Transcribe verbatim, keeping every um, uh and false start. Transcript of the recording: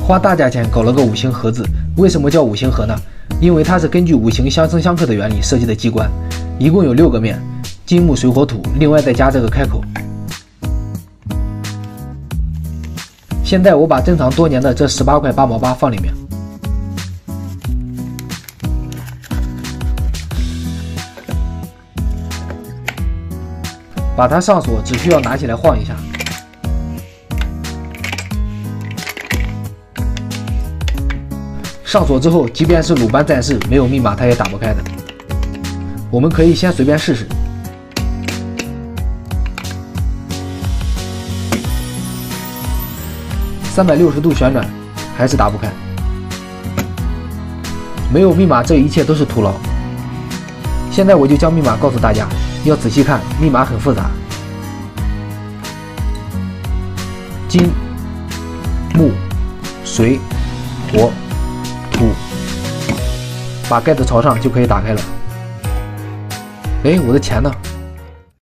花大价钱搞了个五行盒子，为什么叫五行盒呢？因为它是根据五行相生相克的原理设计的机关，一共有六个面，金木水火土，另外再加这个开口。现在我把珍藏多年的这十八块八毛八放里面，把它上锁，只需要拿起来晃一下。上锁之后，即便是鲁班战士没有密码，它也打不开的。我们可以先随便试试。三百六十度旋转，还是打不开。没有密码，这一切都是徒劳。现在我就将密码告诉大家，要仔细看，密码很复杂。金、木、水、火、土，把盖子朝上就可以打开了。哎，我的钱呢？